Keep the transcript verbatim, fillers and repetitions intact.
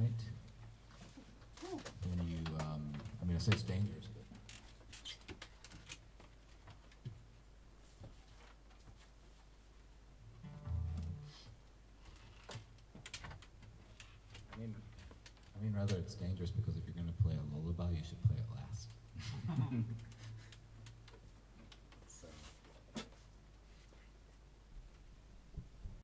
point. When you, um, I mean, I say it's dangerous, but. I mean, I mean, rather it's dangerous because if you're gonna play a lullaby, you should play it last.